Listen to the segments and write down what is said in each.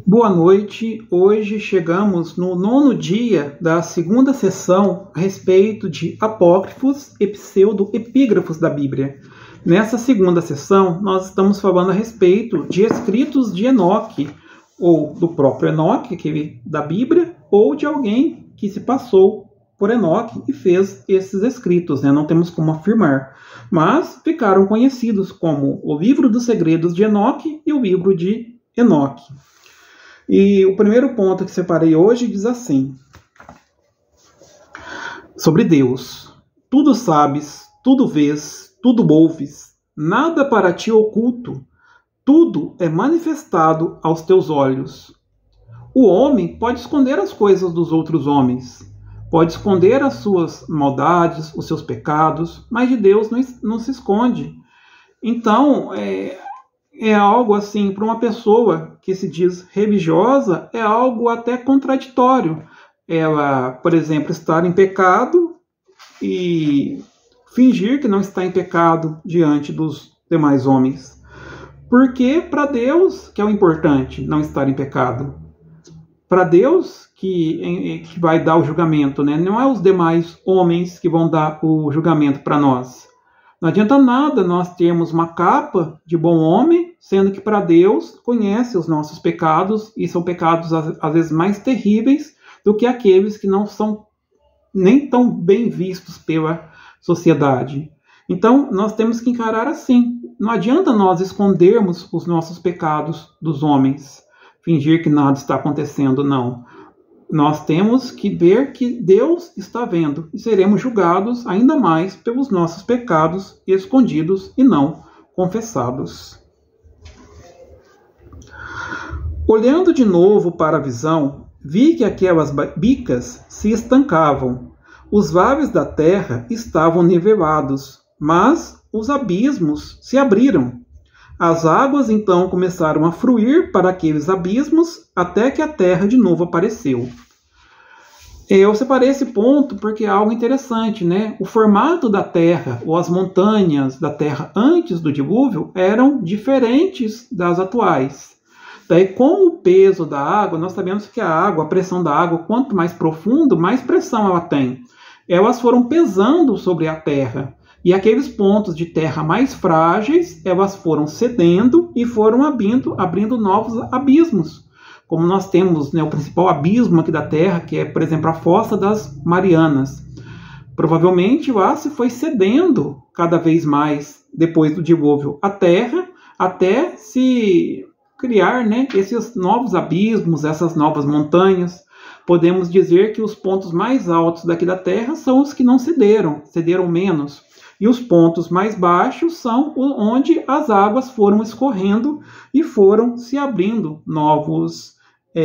Boa noite. Hoje chegamos no 9º dia da segunda sessão a respeito de apócrifos e pseudo-epígrafos da Bíblia. Nessa segunda sessão, nós estamos falando a respeito de escritos de Enoque, ou do próprio Enoque, aquele da Bíblia, ou de alguém que se passou por Enoque e fez esses escritos, Não temos como afirmar. Mas ficaram conhecidos como o Livro dos Segredos de Enoque e o Livro de Enoque. E o primeiro ponto que separei hoje diz assim: sobre Deus. Tudo sabes, tudo vês, tudo ouves, nada para ti oculto, tudo é manifestado aos teus olhos. O homem pode esconder as coisas dos outros homens, pode esconder as suas maldades, os seus pecados, mas de Deus não se esconde. Então, é algo assim, para uma pessoa que se diz religiosa, é algo até contraditório. Ela, por exemplo, estar em pecado e fingir que não está em pecado diante dos demais homens. Porque para Deus, que é o importante, não estar em pecado. Para Deus, que vai dar o julgamento, Não é os demais homens que vão dar o julgamento para nós. Não adianta nada nós termos uma capa de bom homem, sendo que para Deus conhece os nossos pecados, e são pecados às vezes mais terríveis do que aqueles que não são nem tão bem vistos pela sociedade. Então, nós temos que encarar assim. Não adianta nós escondermos os nossos pecados dos homens, fingir que nada está acontecendo, não. Nós temos que ver que Deus está vendo e seremos julgados ainda mais pelos nossos pecados escondidos e não confessados. Olhando de novo para a visão, vi que aquelas bicas se estancavam. Os vales da terra estavam nivelados, mas os abismos se abriram. As águas então começaram a fluir para aqueles abismos até que a terra de novo apareceu. Eu separei esse ponto porque é algo interessante, O formato da terra, ou as montanhas da terra antes do dilúvio, eram diferentes das atuais. Daí, com o peso da água, nós sabemos que a pressão da água, quanto mais profundo, mais pressão ela tem. Elas foram pesando sobre a terra. E aqueles pontos de terra mais frágeis, elas foram cedendo e foram abrindo novos abismos. Como nós temos o principal abismo aqui da Terra, que é, por exemplo, a Fossa das Marianas. Provavelmente lá se foi cedendo cada vez mais, depois do dilúvio, a Terra, até se criar esses novos abismos, essas novas montanhas. Podemos dizer que os pontos mais altos daqui da Terra são os que não cederam menos. E os pontos mais baixos são onde as águas foram escorrendo e foram se abrindo novos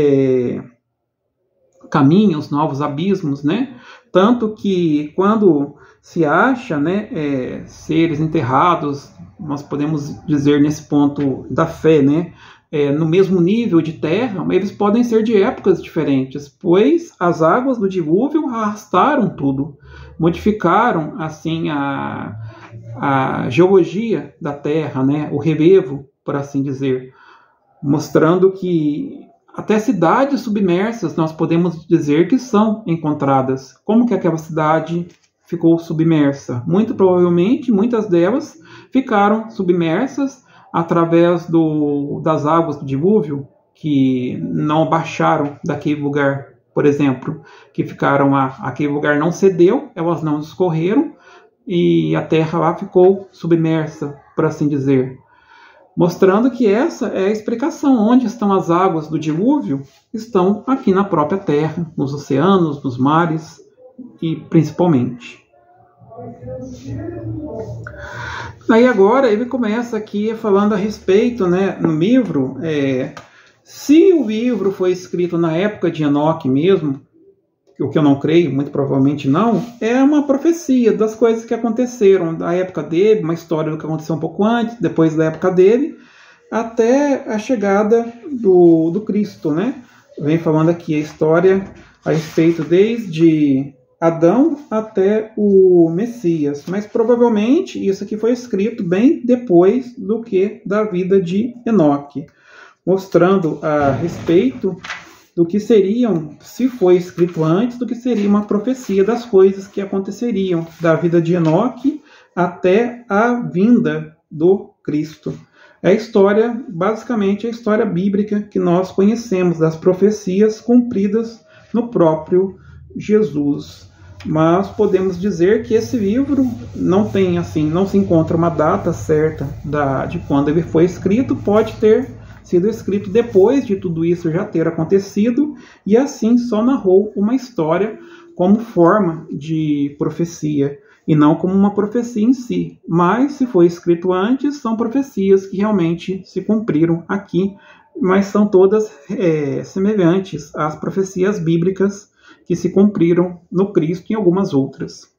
caminhos, novos abismos, Tanto que quando se acha seres enterrados, nós podemos dizer nesse ponto da fé, no mesmo nível de terra, eles podem ser de épocas diferentes, pois as águas do dilúvio arrastaram tudo, modificaram assim a geologia da terra, o relevo, por assim dizer, mostrando que até cidades submersas nós podemos dizer que são encontradas. Como que aquela cidade ficou submersa? Muito provavelmente, muitas delas ficaram submersas através das águas do dilúvio, que não baixaram daquele lugar, por exemplo, que ficaram lá. Aquele lugar não cedeu, elas não escorreram, e a terra lá ficou submersa, por assim dizer. Mostrando que essa é a explicação. Onde estão as águas do dilúvio? Estão aqui na própria terra, nos oceanos, nos mares, e principalmente. Aí agora ele começa aqui falando a respeito, no livro, se o livro foi escrito na época de Enoque mesmo, o que eu não creio, muito provavelmente não, é uma profecia das coisas que aconteceram da época dele, uma história do que aconteceu um pouco antes, depois da época dele, até a chegada do Cristo, Vem falando aqui a história a respeito desde Adão até o Messias, mas provavelmente isso aqui foi escrito bem depois do que da vida de Enoque. mostrando a respeito do que seriam, se foi escrito antes, do que seria uma profecia das coisas que aconteceriam da vida de Enoque até a vinda do Cristo. É a história, basicamente, a história bíblica que nós conhecemos das profecias cumpridas no próprio Jesus. Mas podemos dizer que esse livro não tem, assim, não se encontra uma data certa de quando ele foi escrito. Pode ter sido escrito depois de tudo isso já ter acontecido, e assim só narrou uma história como forma de profecia, e não como uma profecia em si. Mas, se foi escrito antes, são profecias que realmente se cumpriram aqui, mas são todas semelhantes às profecias bíblicas que se cumpriram no Cristo e em algumas outras.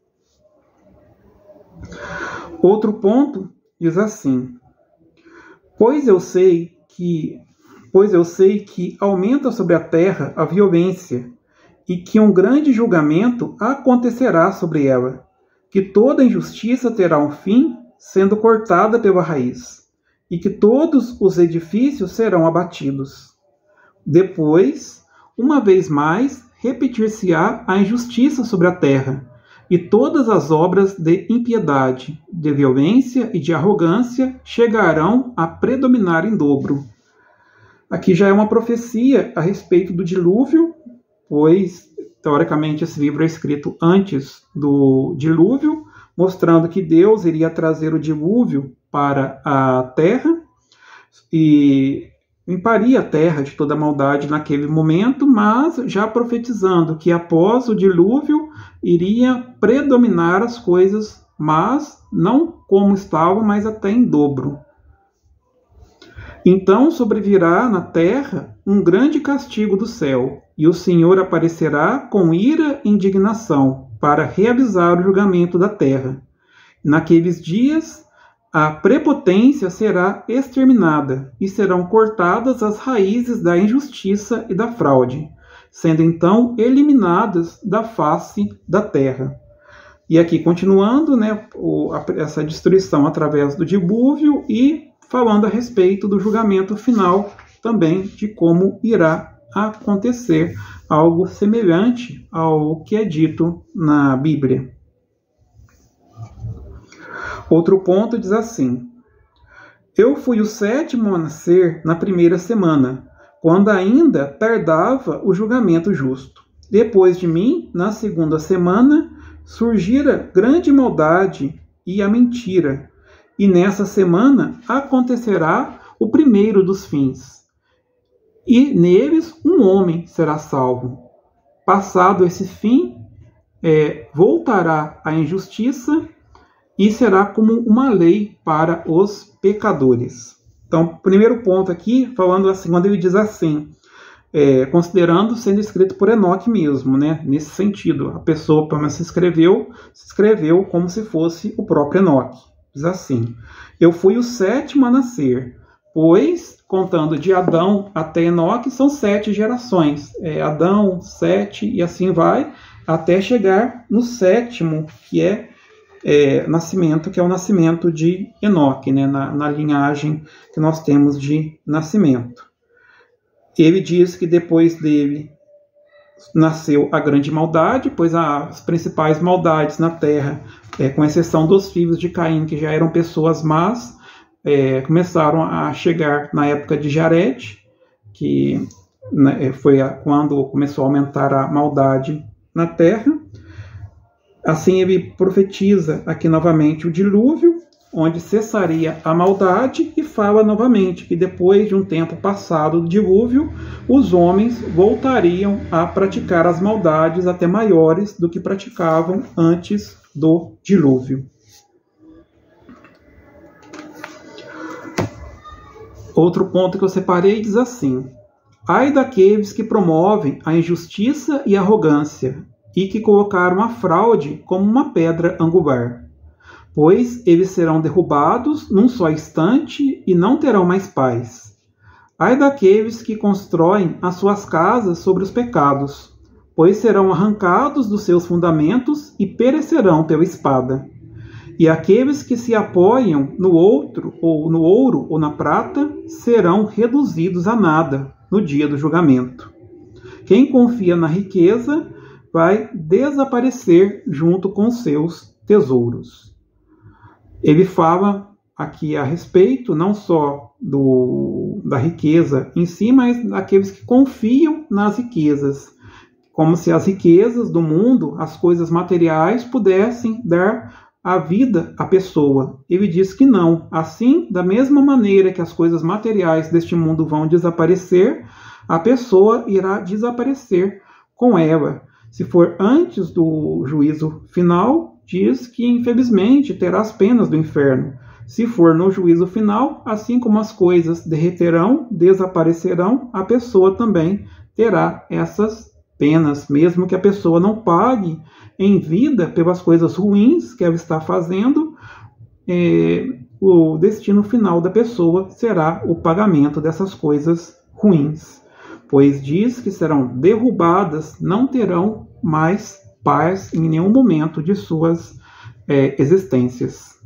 Outro ponto diz assim: Pois eu sei que aumenta sobre a terra a violência, e que um grande julgamento acontecerá sobre ela, que toda injustiça terá um fim, sendo cortada pela raiz, e que todos os edifícios serão abatidos. Depois, uma vez mais, repetir-se-á a injustiça sobre a terra, e todas as obras de impiedade, de violência e de arrogância chegarão a predominar em dobro. Aqui já é uma profecia a respeito do dilúvio, pois, teoricamente, esse livro é escrito antes do dilúvio, mostrando que Deus iria trazer o dilúvio para a terra e limparia a terra de toda maldade naquele momento, mas já profetizando que após o dilúvio iria predominar as coisas, mas não como estavam, mas até em dobro. Então sobrevirá na terra um grande castigo do céu, e o Senhor aparecerá com ira e indignação para reavisar o julgamento da terra. Naqueles dias, a prepotência será exterminada, e serão cortadas as raízes da injustiça e da fraude, sendo então eliminadas da face da terra. E aqui continuando, né, essa destruição através do dilúvio e falando a respeito do julgamento final também, de como irá acontecer algo semelhante ao que é dito na Bíblia. Outro ponto diz assim: Eu fui o sétimo a nascer na primeira semana, quando ainda tardava o julgamento justo. Depois de mim, na segunda semana, surgira grande maldade e a mentira, e nessa semana acontecerá o primeiro dos fins. E neles um homem será salvo. Passado esse fim, voltará a injustiça e será como uma lei para os pecadores. Então, primeiro ponto aqui, falando assim, quando ele diz assim, considerando sendo escrito por Enoque mesmo, né? Nesse sentido, a pessoa, pelo menos se escreveu como se fosse o próprio Enoque. Diz assim: Eu fui o sétimo a nascer, pois, contando de Adão até Enoque, são 7 gerações. Adão, 7 e assim vai, até chegar no sétimo, que é nascimento, que é o nascimento de Enoque, né, na linhagem que nós temos de nascimento. Ele diz que depois dele nasceu a grande maldade, pois as principais maldades na terra, com exceção dos filhos de Caim, que já eram pessoas más, começaram a chegar na época de Jared, que foi quando começou a aumentar a maldade na terra. Assim ele profetiza aqui novamente o dilúvio, onde cessaria a maldade, e fala novamente que depois de um tempo passado do dilúvio, os homens voltariam a praticar as maldades até maiores do que praticavam antes do dilúvio. Outro ponto que eu separei diz assim: Ai daqueles que promovem a injustiça e a arrogância, e que colocaram a fraude como uma pedra angular. Pois eles serão derrubados num só instante e não terão mais paz. Ai daqueles que constroem as suas casas sobre os pecados, pois serão arrancados dos seus fundamentos e perecerão pela espada. E aqueles que se apoiam no outro, ou no ouro ou na prata, serão reduzidos a nada no dia do julgamento. Quem confia na riqueza vai desaparecer junto com seus tesouros. Ele fala aqui a respeito não só da riqueza em si, mas daqueles que confiam nas riquezas, como se as riquezas do mundo, as coisas materiais, pudessem dar a vida à pessoa. Ele diz que não. Assim, da mesma maneira que as coisas materiais deste mundo vão desaparecer, a pessoa irá desaparecer com ela. Se for antes do juízo final, diz que infelizmente terá as penas do inferno. Se for no juízo final, assim como as coisas derreterão, desaparecerão, a pessoa também terá essas penas, mesmo que a pessoa não pague em vida pelas coisas ruins que ela está fazendo, o destino final da pessoa será o pagamento dessas coisas ruins, pois diz que serão derrubadas, não terão mais paz em nenhum momento de suas existências.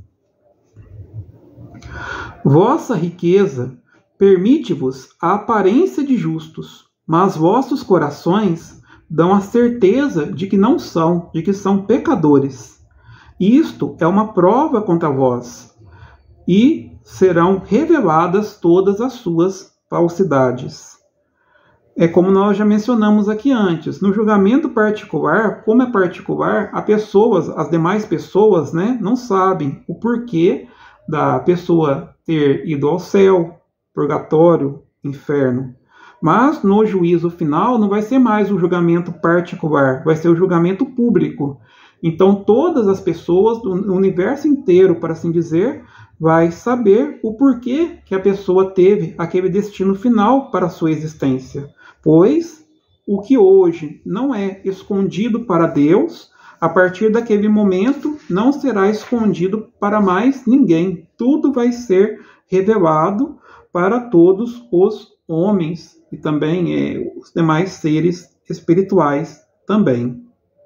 Vossa riqueza permite-vos a aparência de justos, mas vossos corações dão a certeza de que não são, de que são pecadores. Isto é uma prova contra vós, e serão reveladas todas as suas falsidades. É como nós já mencionamos aqui antes, no julgamento particular, como é particular, as demais pessoas, não sabem o porquê da pessoa ter ido ao céu, purgatório, inferno. Mas no juízo final não vai ser mais o julgamento particular, vai ser o julgamento público. Então todas as pessoas do universo inteiro, para assim dizer, vai saber o porquê que a pessoa teve aquele destino final para a sua existência. Pois o que hoje não é escondido para Deus, a partir daquele momento não será escondido para mais ninguém. Tudo vai ser revelado para todos os homens e também os demais seres espirituais também.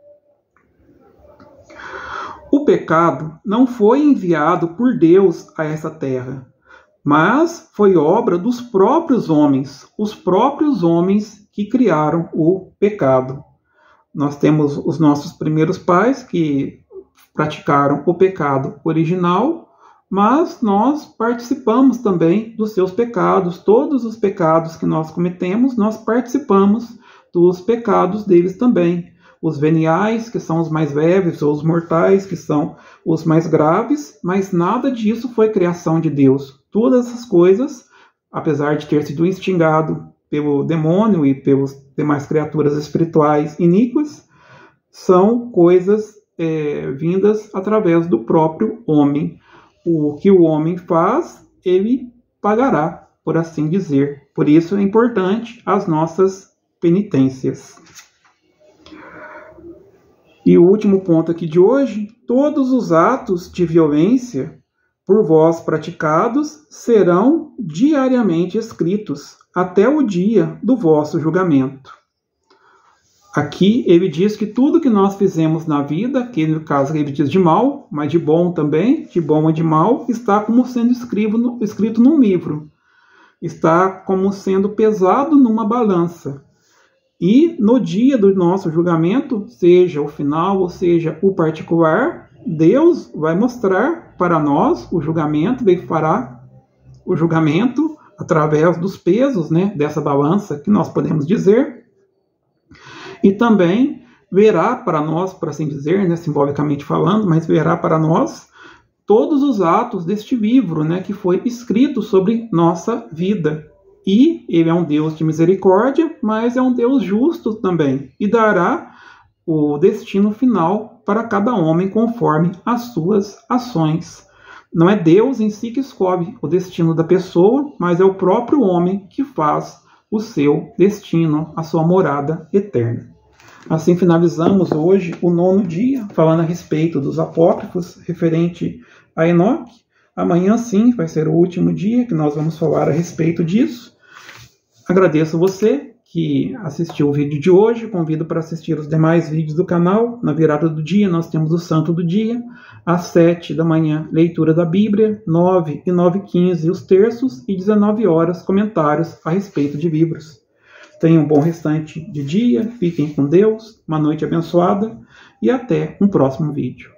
O pecado não foi enviado por Deus a essa terra, mas foi obra dos próprios homens, os próprios homens que criaram o pecado. Nós temos os nossos primeiros pais que praticaram o pecado original, mas nós participamos também dos seus pecados. Todos os pecados que nós cometemos, nós participamos dos pecados deles também. Os veniais, que são os mais leves, ou os mortais, que são os mais graves, mas nada disso foi criação de Deus. Todas essas coisas, apesar de ter sido instigado pelo demônio e pelas demais criaturas espirituais iníquas, são coisas vindas através do próprio homem. O que o homem faz, ele pagará, por assim dizer. Por isso é importante as nossas penitências. E o último ponto aqui de hoje: todos os atos de violência por vós praticados serão diariamente escritos até o dia do vosso julgamento. Aqui ele diz que tudo que nós fizemos na vida, que no caso ele diz de mal, mas de bom também, de bom e de mal, está como sendo escrito num livro. Está como sendo pesado numa balança. E no dia do nosso julgamento, seja o final ou seja o particular, Deus vai mostrar para nós o julgamento, ele fará o julgamento através dos pesos, dessa balança que nós podemos dizer. E também verá para nós, por assim dizer, simbolicamente falando, mas verá para nós todos os atos deste livro, que foi escrito sobre nossa vida. E ele é um Deus de misericórdia, mas é um Deus justo também, e dará o destino final para cada homem conforme as suas ações. Não é Deus em si que escolhe o destino da pessoa, mas é o próprio homem que faz o seu destino, a sua morada eterna. Assim finalizamos hoje o 9º dia, falando a respeito dos apócrifos, referente a Enoque. Amanhã sim vai ser o último dia que nós vamos falar a respeito disso. Agradeço você que assistiu o vídeo de hoje, convido para assistir os demais vídeos do canal. Na virada do dia, nós temos o Santo do Dia. Às 7 da manhã, leitura da Bíblia. 9 e 9h15, os terços. E 19 horas, comentários a respeito de livros. Tenham um bom restante de dia. Fiquem com Deus. Uma noite abençoada. E até um próximo vídeo.